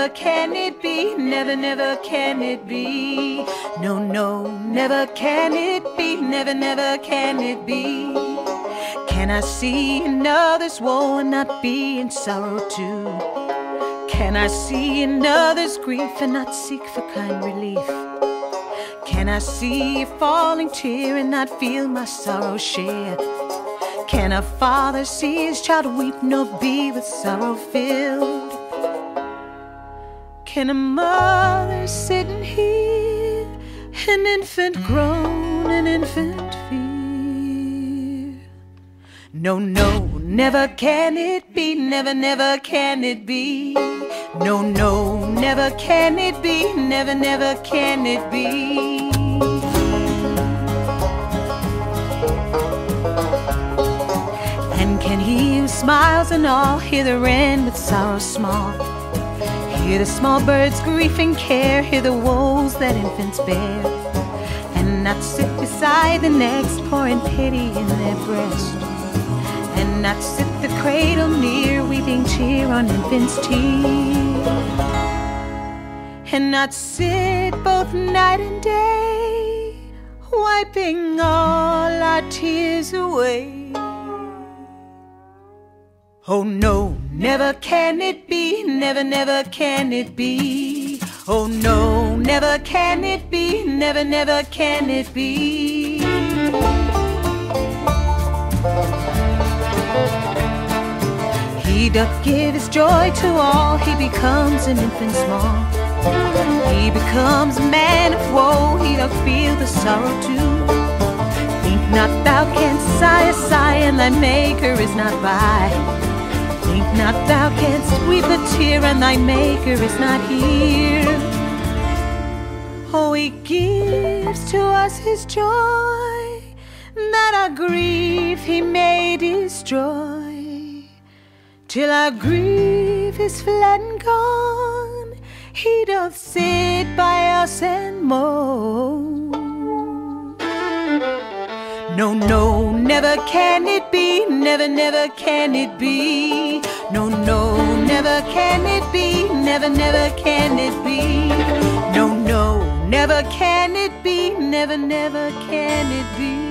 never can it be, never, never can it be. No, no, never can it be, never, never can it be. Can I see another's woe and not be in sorrow too? Can I see another's grief and not seek for kind relief? Can I see a falling tear and not feel my sorrow share? Can a father see his child weep nor be with sorrow filled? Can a mother sit and hear an infant groan, an infant fear? No, no, never can it be, never, never can it be. No, no, never can it be, never, never can it be. And can he who smiles and all hear the wren with sorrow small? Hear the small bird's grief and care, hear the woes that infants bear, and not sit beside the next pouring pity in their breast, and not sit the cradle near weeping tear on infants' tear, and not sit both night and day wiping all our tears away. Oh no, never can it be, never, never can it be. Oh no, never can it be, never, never can it be. He doth give his joy to all, he becomes an infant small. He becomes a man of woe, he doth feel the sorrow too. Think not thou canst sigh a sigh, and thy Maker is not by. Think not thou canst weep a tear, and thy Maker is not here. Oh, he gives to us his joy, that our grief he may destroy. Till our grief is fled and gone, he doth sit by us and moan. No, no, never can it be, never, never can it be. No, no, never can it be, never, never can it be. No, no, never can it be, never, never can it be.